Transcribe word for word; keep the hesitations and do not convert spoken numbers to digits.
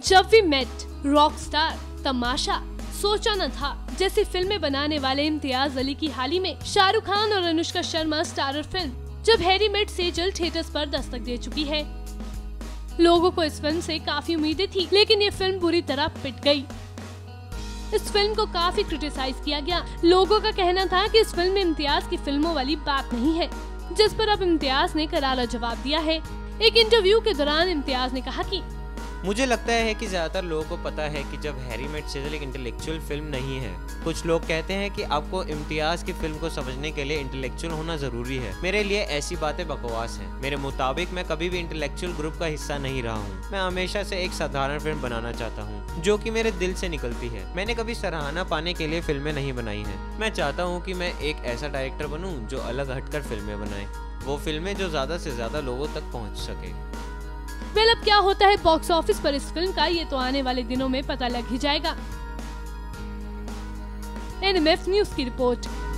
जब we met, Rockstar, तमाशा, सोचा न था जैसी फिल्में बनाने वाले इम्तियाज अली की हाल ही में शाहरुख खान और Anushka Sharma starrer film Jab Harry met Sejal theatres पर दस्तक दे चुकी है। लोगों को इस फिल्म से काफी उम्मीदें थी, लेकिन ये फिल्म बुरी तरह पिट गई। इस फिल्म को काफी क्रिटिसाइज किया गया। लोगों का कहना था कि इस फिल्म में इम्तियाज की फिल्मों वाली बात नहीं है, जिस पर अब इम्तियाज ने करारा जवाब दिया है। एक इंटरव्यू के दौरान इम्तियाज ने कहा कि मुझे लगता है कि ज़्यादातर लोगों को पता है कि जब हैरी मेट सेजल एक इंटेलेक्चुअल फिल्म नहीं है। कुछ लोग कहते हैं कि आपको इम्तियाज की फिल्म को समझने के लिए इंटेलेक्चुअल होना ज़रूरी है। मेरे लिए ऐसी बातें बकवास हैं। मेरे मुताबिक मैं कभी भी इंटेलेक्चुअल ग्रुप का हिस्सा नहीं रहा हूँ। मैं हमेशा से एक साधारण फिल्म बनाना चाहता हूँ जो कि मेरे दिल से निकलती है। मैंने कभी सराहना पाने के लिए फिल्में नहीं बनाई हैं। मैं चाहता हूँ कि मैं एक ऐसा डायरेक्टर बनूँ जो अलग हटकर फिल्में बनाए, वो फिल्में जो ज़्यादा से ज़्यादा लोगों तक पहुँच सके। वेल, अब क्या होता है बॉक्स ऑफिस पर इस फिल्म का, ये तो आने वाले दिनों में पता लग ही जाएगा। एन एम एफ न्यूज की रिपोर्ट।